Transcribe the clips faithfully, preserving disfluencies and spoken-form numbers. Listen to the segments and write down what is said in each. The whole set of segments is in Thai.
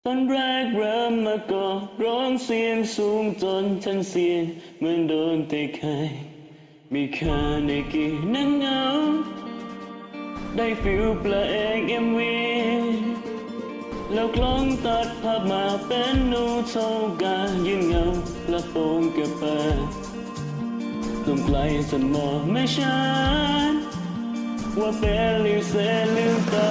ตอนแรกเริ่มมาก็ร้องเสียงสูงจนฉันเสียงเหมือนโดนเตะไข่มีค่าในกี่นั่งเหงาได้ฟิลแปลงเอ็มวีแล้วกล้องตัดภาพมาเป็นนูโชกายืนเงาและโป่งกระเป๋าลมไกลสมองไม่ชัดว่าเป็นลิวเซลืมตา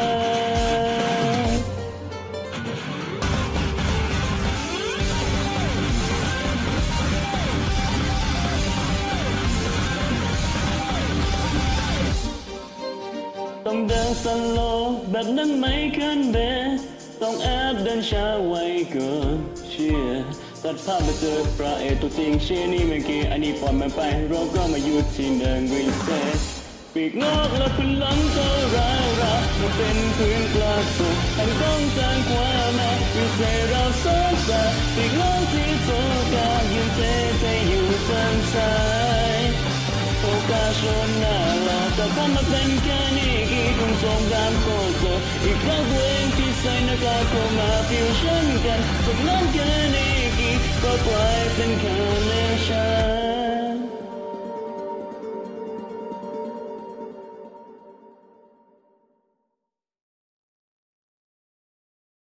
ต้องเดินสโลว์แบบนั้นไม่ขึ้นเบสต้องแอบเดินช้าไว้ก่อนเชียร์ตัดภาพมาเจอพระเอกตัวจริงเชียร์นี่เมื่อกี้อันนี้ปล่อยมันไปเราก็มาอยู่ที่เดินรีเซ็ตปีกนอกและพลังก็ร้าวรามาเป็นพื้นกลางสุดแต่ต้องสร้างความแม้วิเศษเราสองแต่ปีกนอกที่โจกายืนเท่เท่อยู่ทางซ้ายโอกาสชนหน้าหลอกแต่พอมาเป็นแค่นี้กี่คงส่งการโคตรเจออีกครั้งตัวเองที่ใส่หน้ากากเข้ามาฟิวชั่นกันจากนั้นแค่นี้กี่ก็กลายเป็นคาเนชั่น